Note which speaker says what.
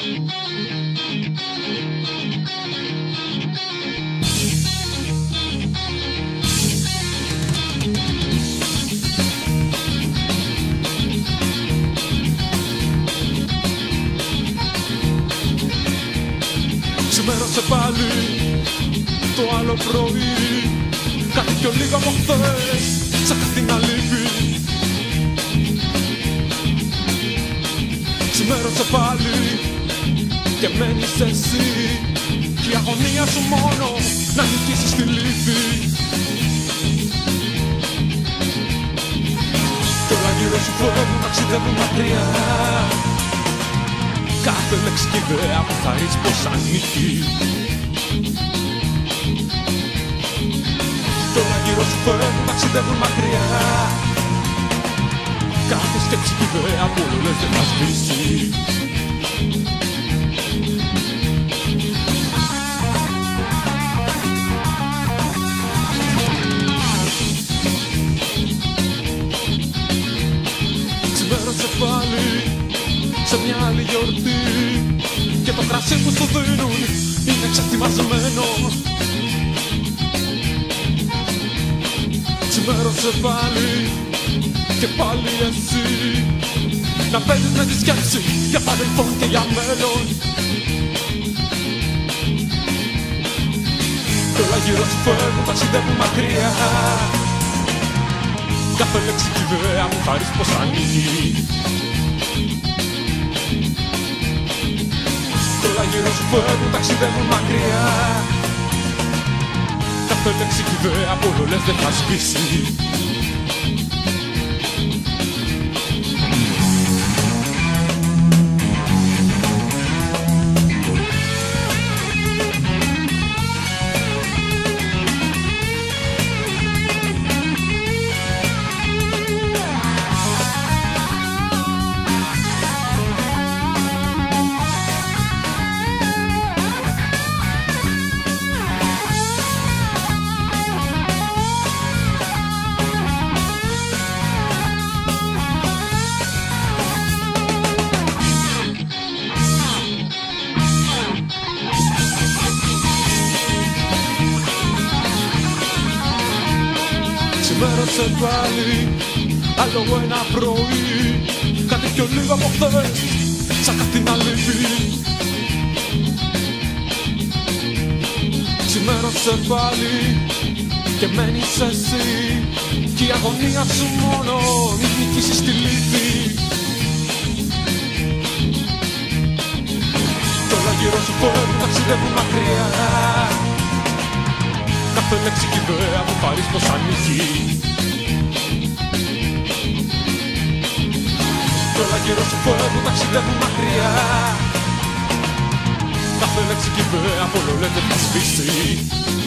Speaker 1: Ξημέρωσε πάλι το άλλο πρωί, κάτι πιο λίγο από χθες, σαν κάτι να λείπει. Ξημέρωσε πάλι και μένεις εσύ κι η αγωνία σου μόνο να νικήσεις τη λύπη. Κι όλα γύρω σου φεύγουν, ταξιδεύουν μακριά, κάθε λέξη και ιδέα που θα ρίξει πως ανήκει. Κι όλα γύρω σου φεύγουν, ταξιδεύουν μακριά, κάθε σκέψη και ιδέα που όλο λες δεν θα σβήσει. Ξημέρωσε πάλι σε μια άλλη γιορτή και το κρασί που σου δίνουν είναι εξατιμασμένο. Ξημέρωσε πάλι και πάλι εσύ να παίζεις με τη σκέψη για παρελθόν και για μέλλον. Κι όλα γύρω σου φεύγουν, ταξιδεύουν μακριά, κάθε λέξη κι ιδέα μου χαρίζει πως ανήκει. Κι όλα γύρω σου φεύγουν, ταξιδεύουν μακριά, κάθε λέξη κι ιδέα που όλο λες δεν θα σβήσει. Ξημέρωσε πάλι άλλο ένα πρωί, κάτι πιο λίγο από χθες, σαν κάτι να λείπει. Ξημέρωσε πάλι και μένεις εσύ κι η αγωνία σου μόνο μην νικήσεις τη λύπη. Κι όλα γύρω σου φεύγουν, ταξιδεύουν μακριά, κάθε λέξη κι ιδέα που χαρίζει πως ανήκει. Κι όλα γύρω σου φεύγουν, ταξιδεύουν μακριά, κάθε λέξη κι ιδέα που όλο λέτε θα σβήσει.